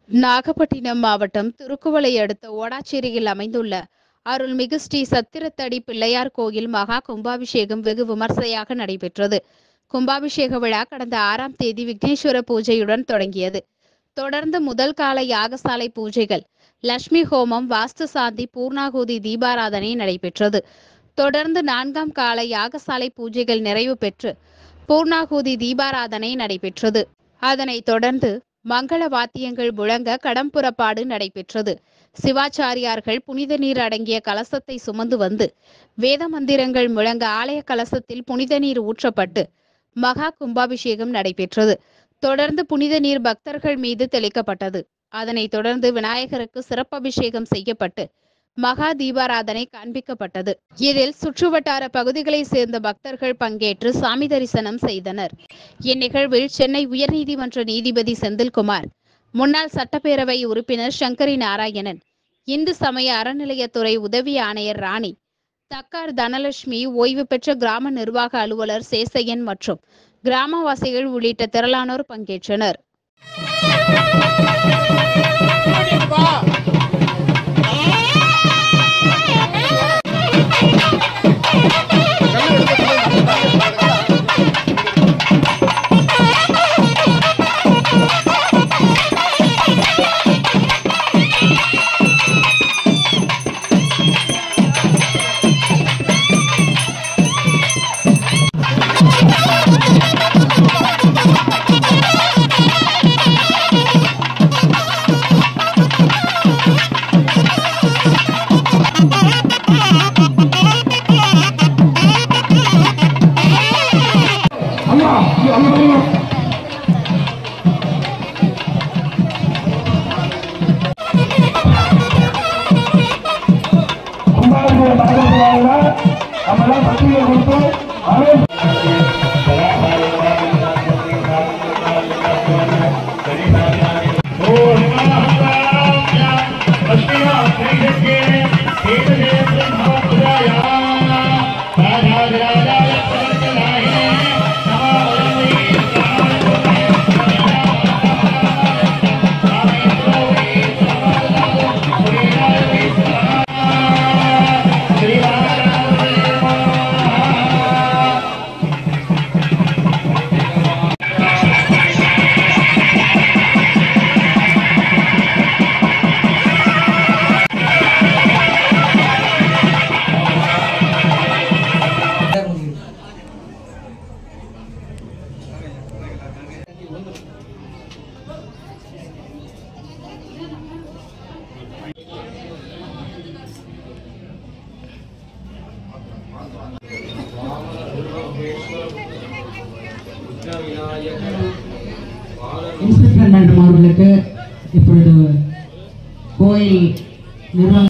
நாகப்பட்டினம் மாவட்டம் திருக்குவளை அடுத்த ஓடாச்சேரியில் அமைந்துள்ள அருள்மிகு ஸ்ரீ சத்திரத்தடி பிள்ளையார் கோயில் மகா கும்பாபிஷேகம் வெகு விமர்சையாக நடைபெற்றது. கும்பாபிஷேக விழா கடந்த 6ஆம் தேதி விக்னேஸ்வர பூஜையுடன் தொடங்கியது. தொடர்ந்து முதல் கால யாகசாலை பூஜைகள், லட்சுமி ஹோமம், வாஸ்து சாந்தி, பூர்ணாகுதி தீபாராதனை நடைபெற்றது. தொடர்ந்து 4ஆம் கால யாகசாலை பூஜைகள் நிறைவு பெற்று பூர்ணாகுதி தீபாராதனை நடைபெற்றது. அதனைத் தொடர்ந்து மங்கள வாத்தியங்கள் முழங்க கடம்புறப்பாடு நடைபெற்றது. சிவாச்சாரியார்கள் புனித நீர் அடங்கிய கலசத்தை சுமந்து வந்து வேத மந்திரங்கள் முழங்க ஆலய கலசத்தில் புனித நீர் ஊற்றப்பட்டு மகா கும்பாபிஷேகம் நடைபெற்றது. தொடர்ந்து புனித நீர் பக்தர்கள் மீது தெளிக்கப்பட்டது. அதனைத் தொடர்ந்து விநாயகருக்கு சிறப்பபிஷேகம் செய்யப்பட்டு மகா தீபாராதனை காண்பிக்கப்பட்டது. இதில் சுற்றுவட்டார பகுதிகளை சேர்ந்த பக்தர்கள் பங்கேற்று சாமி தரிசனம் செய்தனர். இந்நிகழ்வில் சென்னை உயர்நீதிமன்ற நீதிபதி செந்தில்குமார், முன்னாள் சட்டப்பேரவை உறுப்பினர் சங்கரி நாராயணன், இந்து சமய அறநிலையத்துறை உதவி ஆணையர் ராணி, தக்கார் தனலட்சுமி, ஓய்வு பெற்ற கிராம நிர்வாக அலுவலர் சேசையன் மற்றும் கிராமவாசிகள் உள்ளிட்ட திரளானோர் பங்கேற்றனர். இன்ஸ்பெக்டர் மேடம் அவர்களுக்கு இப்பொழுது கோயில் நிர்வாக